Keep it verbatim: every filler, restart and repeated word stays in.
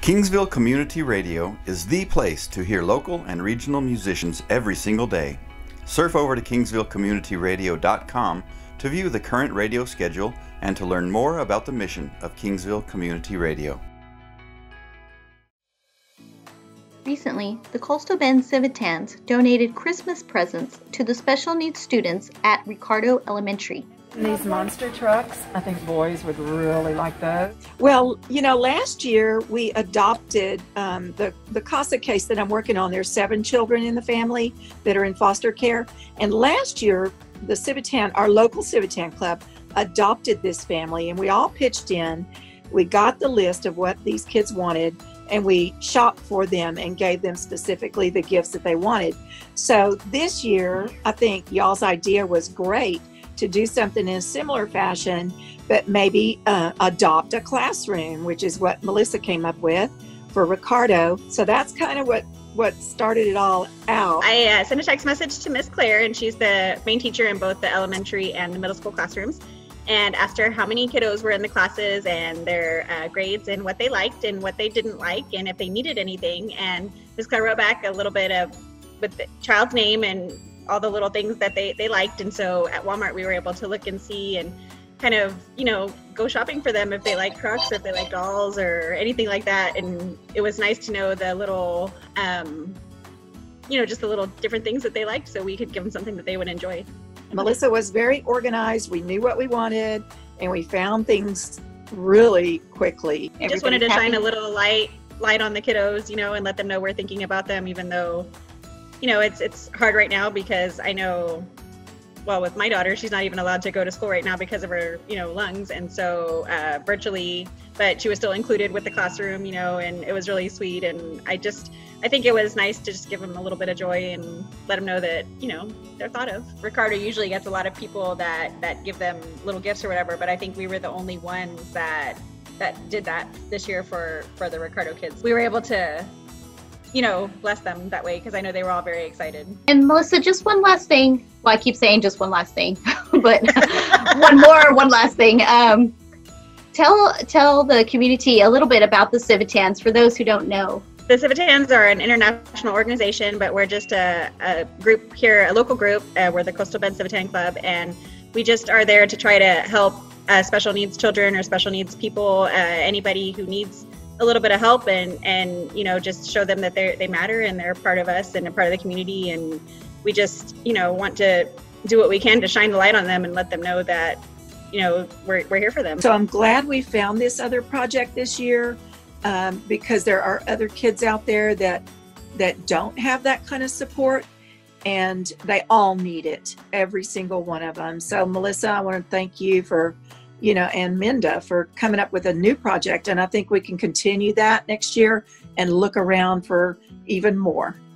Kingsville Community Radio is the place to hear local and regional musicians every single day. Surf over to kingsville community radio dot com to view the current radio schedule and to learn more about the mission of Kingsville Community Radio. Recently, the Coastal Bend Civitans donated Christmas presents to the special needs students at Ricardo Elementary. These monster trucks, I think boys would really like those. Well, you know, last year we adopted um, the, the CASA case that I'm working on. There's seven children in the family that are in foster care. And last year, the Civitan, our local Civitan Club, adopted this family, and we all pitched in. We got the list of what these kids wanted, and we shopped for them and gave them specifically the gifts that they wanted. So this year, I think y'all's idea was great, to do something in a similar fashion, but maybe uh, adopt a classroom, which is what Melissa came up with for Ricardo. So that's kind of what, what started it all out. I uh, sent a text message to Miss Claire, and she's the main teacher in both the elementary and the middle school classrooms, and asked her how many kiddos were in the classes and their uh, grades and what they liked and what they didn't like and if they needed anything. And Miss Claire wrote back a little bit of with the child's name and all the little things that they, they liked. And so at Walmart, we were able to look and see and kind of, you know, go shopping for them if they like trucks or if they like dolls or anything like that. And it was nice to know the little, um, you know, just the little different things that they liked, so we could give them something that they would enjoy. Melissa was very organized. We knew what we wanted, and we found things really quickly. We just wanted to shine a little light light on the kiddos, you know, and let them know we're thinking about them, even though, you know, it's it's hard right now because I know, well, with my daughter, she's not even allowed to go to school right now because of her, you know, lungs. And so uh, virtually, but she was still included with the classroom, you know, and it was really sweet. And I just, I think it was nice to just give them a little bit of joy and let them know that, you know, they're thought of. Ricardo usually gets a lot of people that, that give them little gifts or whatever, but I think we were the only ones that, that did that this year for, for the Ricardo kids. We were able to, you know, bless them that way because I know they were all very excited. And Melissa, just one last thing. Well, I keep saying just one last thing, but one more, one last thing. Um, tell tell the community a little bit about the Civitans for those who don't know. The Civitans are an international organization, but we're just a, a group here, a local group. Uh, we're the Coastal Bend Civitan Club, and we just are there to try to help uh, special needs children or special needs people, uh, anybody who needs a little bit of help, and and you know, just show them that they they matter and they're part of us and a part of the community. And we just, you know, want to do what we can to shine the light on them and let them know that, you know, we're we're here for them. So I'm glad we found this other project this year, um, because there are other kids out there that that don't have that kind of support, and they all need it, every single one of them. So Melissa, I want to thank you for, you know, and Minda for coming up with a new project. And I think we can continue that next year and look around for even more.